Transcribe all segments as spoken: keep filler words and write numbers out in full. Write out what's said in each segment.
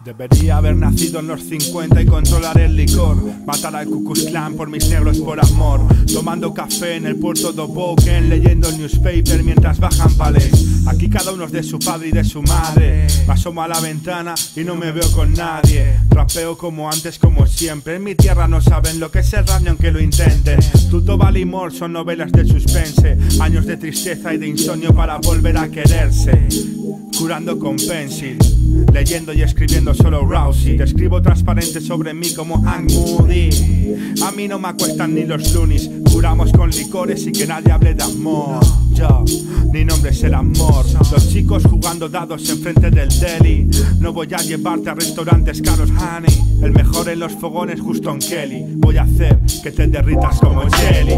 Debería haber nacido en los cincuenta y controlar el licor. Matar al Ku Klux Klan por mis negros por amor. Tomando café en el puerto de Hoboken, leyendo el newspaper mientras bajan palés. Aquí cada uno es de su padre y de su madre. Me asomo a la ventana y no me veo con nadie. Rapeo como antes, como siempre. En mi tierra no saben lo que es el rap ni aunque lo intenten. Tuto Baltimore son novelas de suspense. Años de tristeza y de insomnio para volver a quererse. Curando con pencil, leyendo y escribiendo solo Rousey. Te escribo transparente sobre mí como Hank Moody. A mí no me acuestan ni los loonies. Curamos con licores y que nadie hable de amor. Yo, mi nombre es el amor. Los chicos jugando dados enfrente del deli. No voy a llevarte a restaurantes caros, honey. El mejor en los fogones justo en Kelly. Voy a hacer que te derritas como jelly.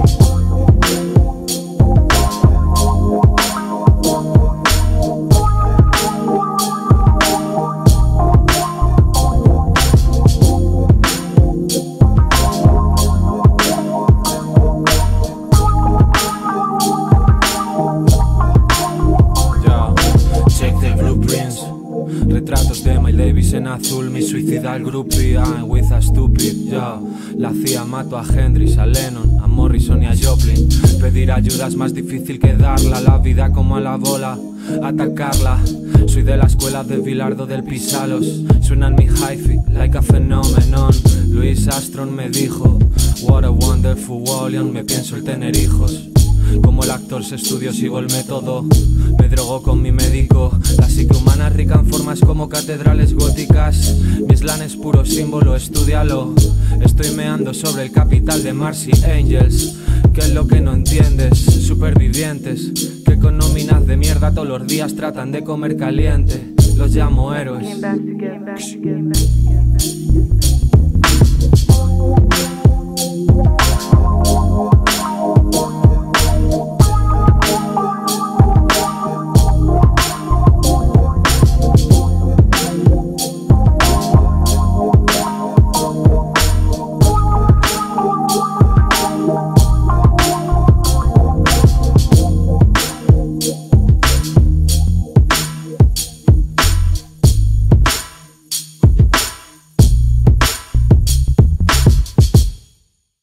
Retratos de Miles Davis en azul, mi suicida groupie, I'm with a stupid, yo. La C I A mato a Hendrix, a Lennon, a Morrison y a Joplin. Pedir ayuda es más difícil que darla, la vida como a la bola, atacarla. Soy de la escuela de Bilardo del Pisalos, suena en mi hi-fi, like a phenomenon. Louis Armstrong me dijo, what a wonderful volume, me pienso el tener hijos. Como el actor se estudió, sigo el método. Me drogo con mi médico. La psique humana rica en formas como catedrales góticas. Mi slang es puro símbolo, estúdialo. Estoy meando sobre el capital de Mars y Angels. ¿Qué es lo que no entiendes? Supervivientes que con nóminas de mierda todos los días tratan de comer caliente. Los llamo héroes.